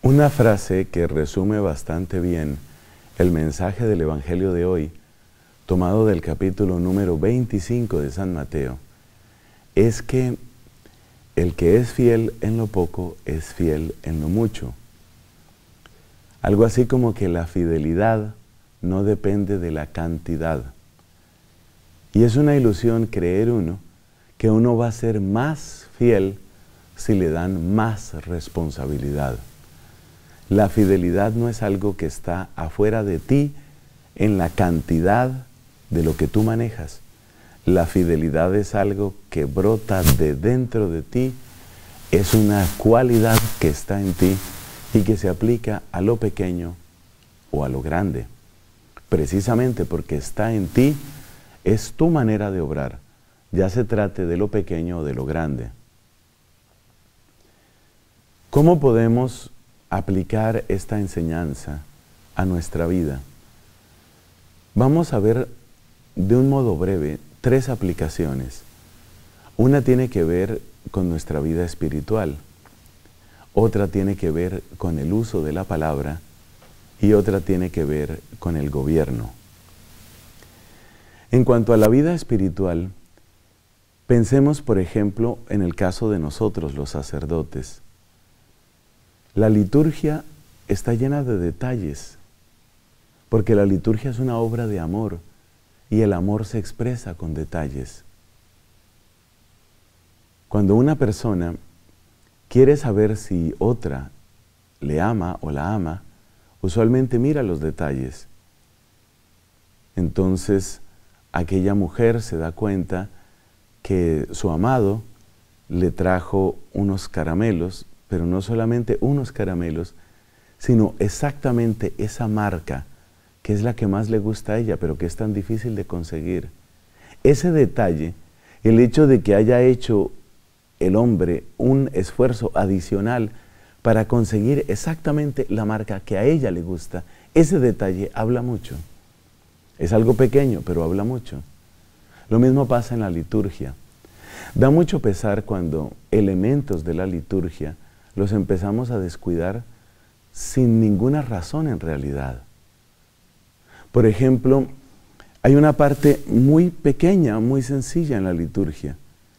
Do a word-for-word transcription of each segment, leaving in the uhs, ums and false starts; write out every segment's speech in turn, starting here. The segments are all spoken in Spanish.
Una frase que resume bastante bien el mensaje del Evangelio de hoy, tomado del capítulo número veinticinco de San Mateo, es que el que es fiel en lo poco es fiel en lo mucho. Algo así como que la fidelidad no depende de la cantidad. Y es una ilusión creer uno que uno va a ser más fiel si le dan más responsabilidad. La fidelidad no es algo que está afuera de ti en la cantidad de lo que tú manejas. La fidelidad es algo que brota de dentro de ti, es una cualidad que está en ti y que se aplica a lo pequeño o a lo grande. Precisamente porque está en ti, es tu manera de obrar, ya se trate de lo pequeño o de lo grande. ¿Cómo podemos aplicar esta enseñanza a nuestra vida? Vamos a ver de un modo breve tres aplicaciones. Una tiene que ver con nuestra vida espiritual, otra tiene que ver con el uso de la palabra y otra tiene que ver con el gobierno. En cuanto a la vida espiritual, pensemos por ejemplo en el caso de nosotros los sacerdotes. La liturgia está llena de detalles, porque la liturgia es una obra de amor y el amor se expresa con detalles. Cuando una persona quiere saber si otra le ama o la ama, usualmente mira los detalles. Entonces, aquella mujer se da cuenta que su amado le trajo unos caramelos, pero no solamente unos caramelos, sino exactamente esa marca, que es la que más le gusta a ella, pero que es tan difícil de conseguir. Ese detalle, el hecho de que haya hecho el hombre un esfuerzo adicional para conseguir exactamente la marca que a ella le gusta, ese detalle habla mucho. Es algo pequeño, pero habla mucho. Lo mismo pasa en la liturgia. Da mucho pesar cuando elementos de la liturgia los empezamos a descuidar sin ninguna razón en realidad. Por ejemplo, hay una parte muy pequeña, muy sencilla en la liturgia.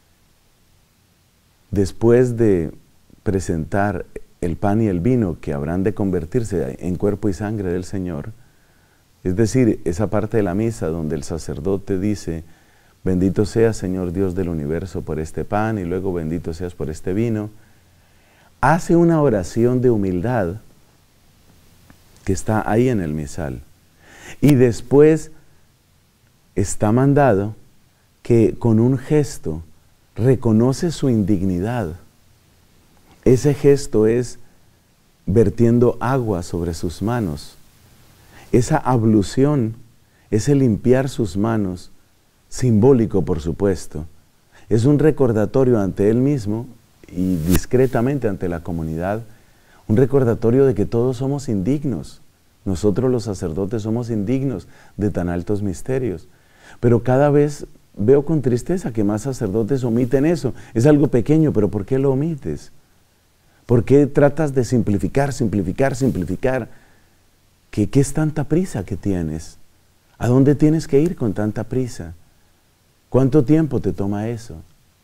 Después de presentar el pan y el vino que habrán de convertirse en cuerpo y sangre del Señor, es decir, esa parte de la misa donde el sacerdote dice: bendito seas, Señor Dios del universo, por este pan, y luego bendito seas por este vino, hace una oración de humildad que está ahí en el misal. Y después está mandado que con un gesto reconoce su indignidad. Ese gesto es vertiendo agua sobre sus manos. Esa ablución, ese limpiar sus manos, simbólico por supuesto, es un recordatorio ante él mismo y discretamente ante la comunidad, un recordatorio de que todos somos indignos. Nosotros los sacerdotes somos indignos de tan altos misterios. Pero cada vez veo con tristeza que más sacerdotes omiten eso. Es algo pequeño, pero ¿por qué lo omites? ¿Por qué tratas de simplificar, simplificar, simplificar? ¿Qué, qué es tanta prisa que tienes? ¿A dónde tienes que ir con tanta prisa? ¿Cuánto tiempo te toma eso?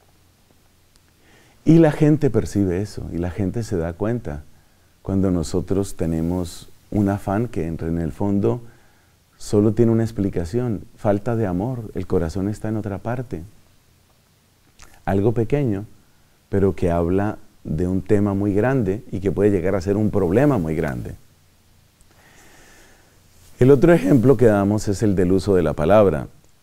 Y la gente percibe eso, y la gente se da cuenta cuando nosotros tenemos un afán que en el fondo solo tiene una explicación: falta de amor, el corazón está en otra parte. Algo pequeño, pero que habla de un tema muy grande y que puede llegar a ser un problema muy grande. El otro ejemplo que damos es el del uso de la palabra.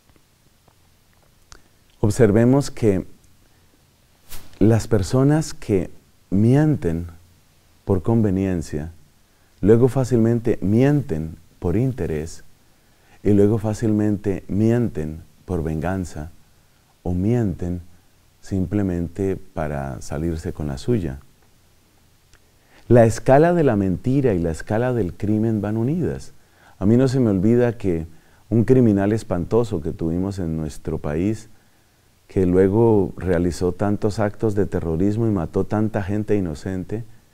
Observemos que las personas que mienten por conveniencia, luego fácilmente mienten por interés y luego fácilmente mienten por venganza o mienten simplemente para salirse con la suya. La escala de la mentira y la escala del crimen van unidas. A mí no se me olvida que un criminal espantoso que tuvimos en nuestro país, que luego realizó tantos actos de terrorismo y mató tanta gente inocente,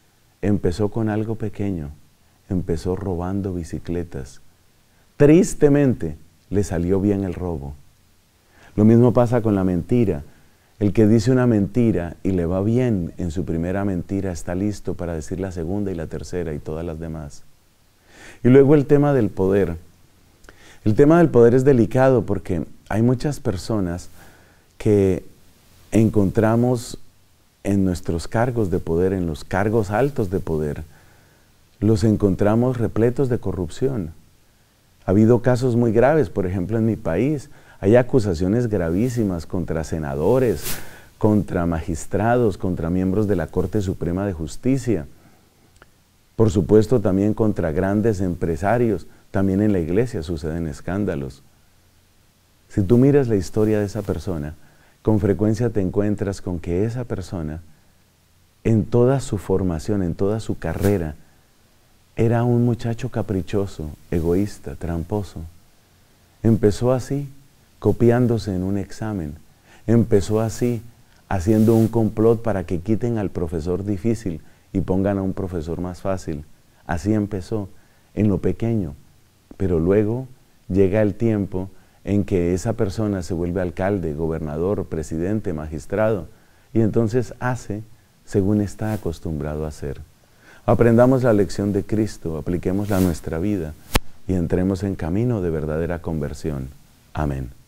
empezó con algo pequeño, empezó robando bicicletas. Tristemente le salió bien el robo. Lo mismo pasa con la mentira. El que dice una mentira y le va bien en su primera mentira está listo para decir la segunda y la tercera y todas las demás. Y luego el tema del poder. El tema del poder es delicado porque hay muchas personas que encontramos en nuestros cargos de poder, en los cargos altos de poder, los encontramos repletos de corrupción. Ha habido casos muy graves, por ejemplo en mi país, hay acusaciones gravísimas contra senadores, contra magistrados, contra miembros de la Corte Suprema de Justicia, por supuesto también contra grandes empresarios, también en la iglesia suceden escándalos. Si tú miras la historia de esa persona, con frecuencia te encuentras con que esa persona, en toda su formación, en toda su carrera, era un muchacho caprichoso, egoísta, tramposo. Empezó así, copiándose en un examen. Empezó así, haciendo un complot para que quiten al profesor difícil y pongan a un profesor más fácil. Así empezó, en lo pequeño. Pero luego llega el tiempo en que esa persona se vuelve alcalde, gobernador, presidente, magistrado, y entonces hace según está acostumbrado a hacer. Aprendamos la lección de Cristo, apliquémosla a nuestra vida y entremos en camino de verdadera conversión. Amén.